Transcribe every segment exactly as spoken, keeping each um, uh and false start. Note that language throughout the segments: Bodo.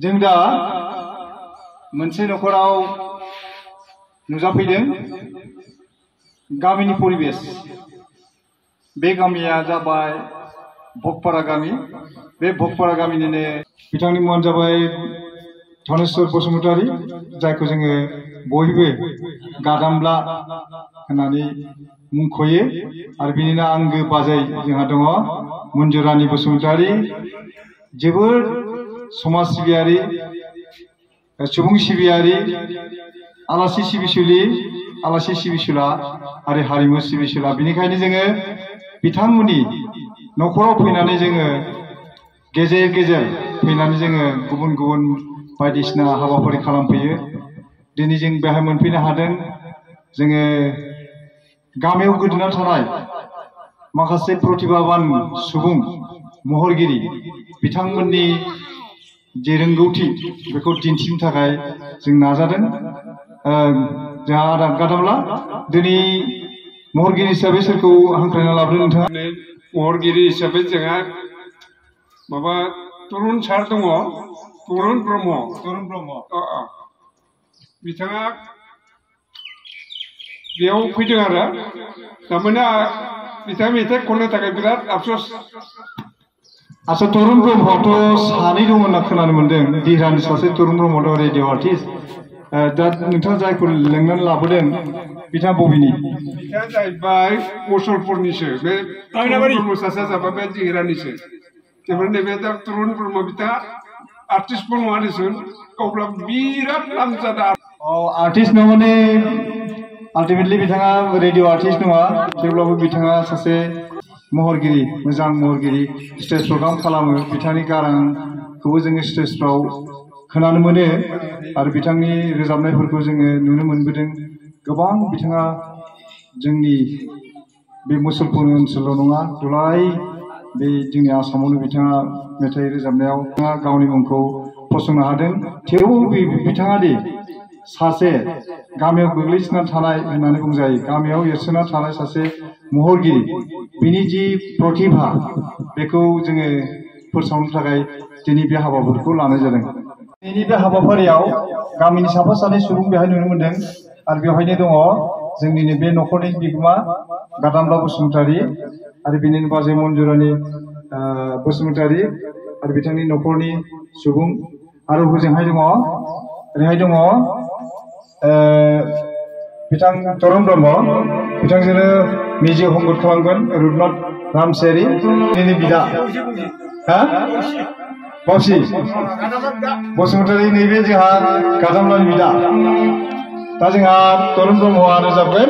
जों दा मोनसे नखराव नुजाफैदों गामिनि परिबेश बे गामिया जाबाय भकपारा गामि बे भकपारा गामिनिनो बिथांनि मुङानो जाबाय धनेश्वर बसुमतारी जायखौ जोङो बयबो गादामला होननानै मुंख'यो आरो बिनिनो आंगो बाजै जोंहा दङ मन्जुरानी बसुमतारी जोबोद समाज सिबियारि सुबुं सिबियारि आलासि सिबिसुलि आलासि सिबिसुला आरो हारिमु सिबिसुला बेनिखायनो जोङो बिथांमोननि नखराव फैनानै जोङो गेजेर गेजेर फैनानै जोङो गुबुन गुबुन बायदिसिना हाबाफारि खालामफैयो दिनै जों बेहाय मोनफैनो हादों जोङो गामियाव गोदोना थानाय माखासे प्रतिभाबान सुबुं महरगिरि बिथांमोननि जे रोंगौथि बेखौ दिन्थिनो थाखाय जों नाजादों जोंहा आदा गादामला दिनै महरगिरि हिसाबै सोरखौ हांख्रायना लाबोदों नोंथाङा महरगिरि हिसाबै जोंहा माबा तरुन सार दङ तरुन ब्रह्म तरुन ब्रह्म बिथाङा बेयाव फैदों आरो थारमाने बिथाङा मेथाइ खननो थाखाय बिराद आफसोस आच्छा तरुन ब्रह्मआथ' सानै दं होनना खोनानो मोन्दों दिरानि सासे तरुन ब्रह्म दं रेडिअ आर्टिस्ट दा नोंथाङा जायखौ लेंनानै लाबोदों बिथाङा बबेनि बिथाङा जाहैबाय मुसलपुरनिसो बे ब्रह्म सासेया जाबाय बे दिरानिसो बेफोर नैबे दा तरुन ब्रह्म बिथाङा आर्टिस्टबो नङा देसुन अब्ला बिराद नामजादा आर्टिस्ट नङा माने आल्टिमेटलि बिथाङा रेडिअ आर्टिस्ट नङा थेवब्लाबो बिथाङा सासे महरगिरि मोजां महरगिरि स्टेज प्रग्राम खालामो बिथांनि गारांखौबो जोङो स्टेजफ्राव खोनानो मोनो आरो बिथांनि रोजाबनायफोरखौ जोङो नुनो मोनबोदों गोबां बिथाङा जोंनि बे मुसलपुर ओनसोलाव नङा दुलाराय बे जोंनि आसामावनो बिथाङा मेथाइ रोजाबनायाव बिथाङा गावनि मुंखौ फसंनो हादों थेवबो बिथाङा दि सासे गामियाव गोग्लैसोना थानाय होननानै बुंजायो गामियाव एरसोना थानाय सासे महरगिरि बिनि जि प्रतिभा बेखौ जोङो फोसावनो थाखाय दिनै बे हाबाफारिखौ लानाय जादों दिनै बे हाबाफारियाव गामिनि साफा सानै सुबुं बेहाय नुनो मोनदों आरो बेवहायनो दङ जोंनिनो बे नखरनि बिगोमा गादामला बसुमतारी आरो बिनिनो बाजै मन्जुरानी बसुमतारी आरो बिथांनि नखरनि सुबुं आरो हजोंहाय दङ ओरैहाय दङ बिथां तरुन ब्रह्म बिथांजोंनो मिउजिक हमवर्क खालामगोन रुपनाथ रामसियारि दिनै बिदा हा बावसि बसुमतारी नैबे जोंहा गादामलानि बिदा दा जोंहा तरुन ब्रह्मआ रोजाबगोन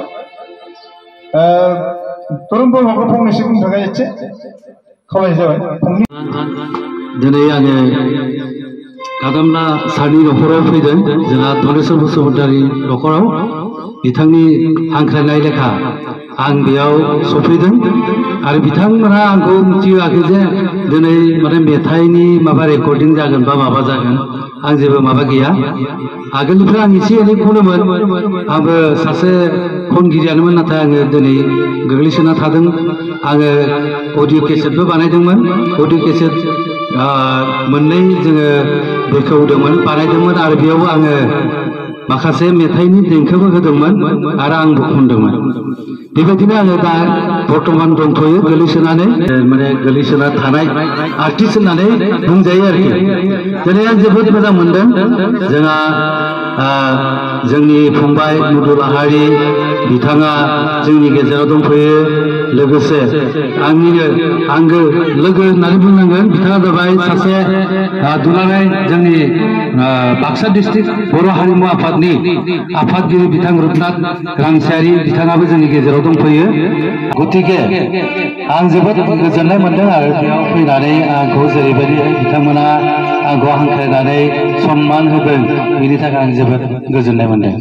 तरुन ब्रह्मखौ फंनैसो बुंनो थाखाय एसे खावलायनाय जाबाय दिनै आङो गादामला सारनि नखराव फैदों जोंहा धनेश्वर बसुमतारी नखराव बिथांनि हांख्रायनाय लेखा आं बेयाव सफैदों आरो बिथांमोनहा आंखौ मिथिहोआखै जे दिनै माने मेथाइनि माबा रेकर्डिं जागोन बा माबा जागोन आं जेबो माबा गैया आगोलनिफ्राय आं एसे एनै खनोमोन आंबो सासे खनगिरियानोमोन नाथाय आङो दिनै गोग्लैसोना थादों आङो अडिअ केसेटबो बानायदोंमोन अडिअ केसेट मोननै जोङो बेखेवदोंमोन बानायदोंमोन आरो बेयाव आङो माखासे मेथाइनि देंखोबो होदोंमोन आरो आंबो खनदोंमोन बेबायदिनो आङो दा बर्तमान दंथ'यो गोलैसोनानै माने गोलैसोना थानाय आर्टिस्ट होननानै बुंजायो आरोखि दिनै आं जोबोद मोजां मोनदों जोंहा जोंनि फंबाय मधु लाहारि बिथाङा जोंनि गेजेराव दंफैयो लोगोसे आंनिनो आंगो लोगो होननानै बुंनांगोन बिथाङा जाबाय सासे दुलाराय जोंनि बाक्सा डिस्ट्रिक्ट बर' हारिमु आफादनि आफादगिरि बिथां रुपनाथ रामसियारि बिथाङाबो जोंनि गेजेराव दंफैयो गतिके आं जोबोद गोजोननाय मोनदों आरो बेयाव फैनानै आंखौ जेरैबायदि बिथांमोना आंखौ हांख्रायनानै सन्मान होदों बेनि थाखाय आं जोबोद गोजोननाय मोनदों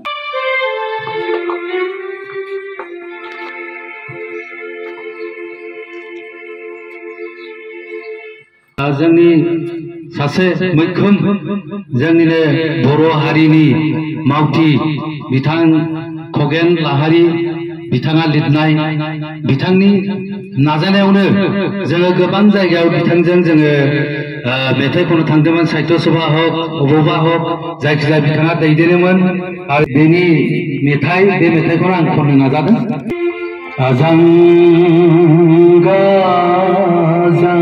जोंनि सासे मैखोम जोंनिनो बर' हारिनि मावथि बिथां खगेन लाहारि बिथाङा लिरनाय बिथांनि नाजानायावनो जोङो गोबां जायगायाव बिथांजों जोङो मेथाइ खनो थांदोंमोन साहित्य सभा हक अबावबा हक जायखिजाया बिथाङा दैदेनोमोन आरो बेनि मेथाइ बे मेथाइखौनो आं खननो नाजादों। आजां गाजां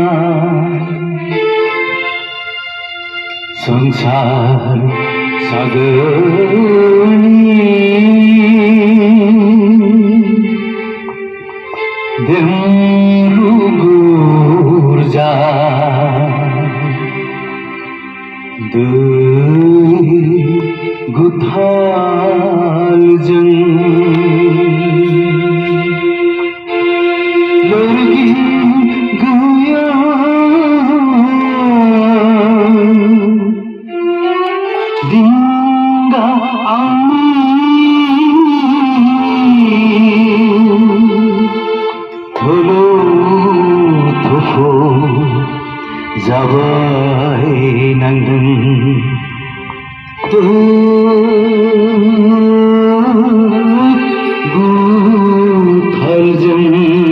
संसार सागरनि देमलु गुरजा दै गुथालजों लोरगि गैया दिंगा आंनि थलो थफो जाबाय नांदों गुथालजों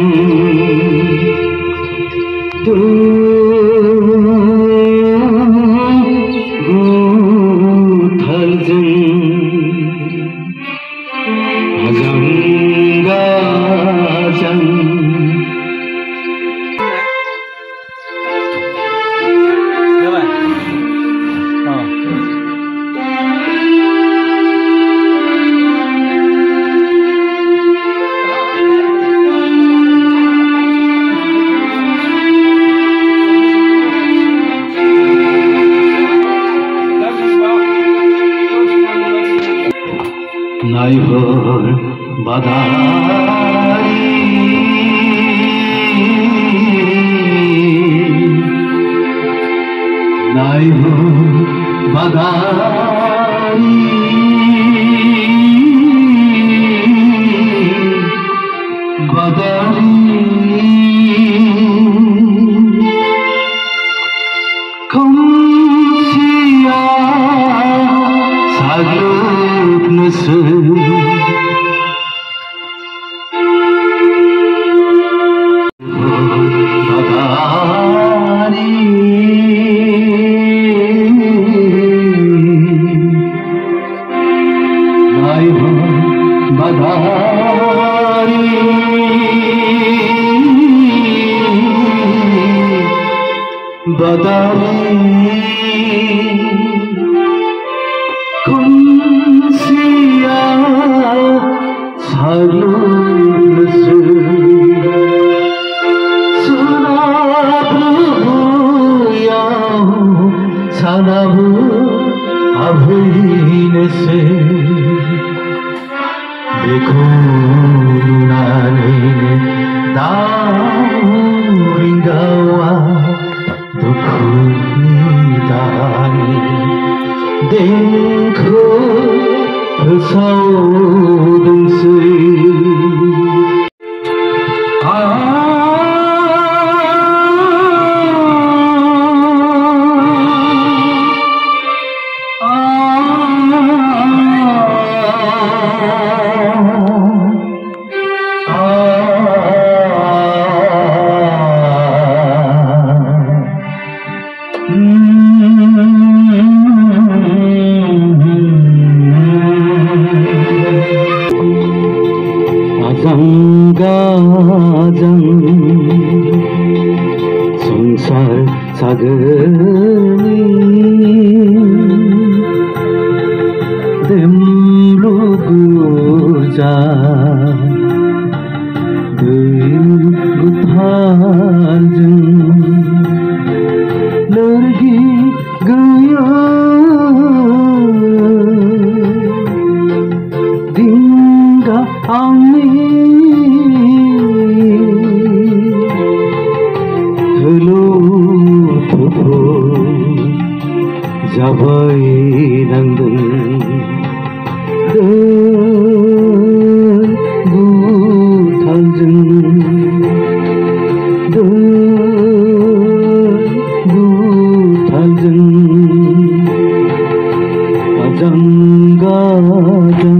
गुथालजों आजां गाजां नायहर बादारी नायहर बादारी बादारी खोमसिया साग्लोबनोसै Badari kunsiya salunsu sanabu ya sanabu abhinese dekho nunane dauringawa दुखुनिदानि देंखो फोसावदोंसै गाजां संसार सागरनि देमलु गुरजा दै गुथालजों लोरगि गैया दिंगा आंनि जाबाय नांदों गुथालजों गुथालजों आजां गाजां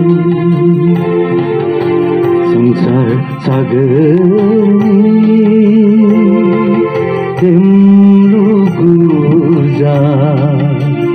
संसार सागरनि देमलु बुरजा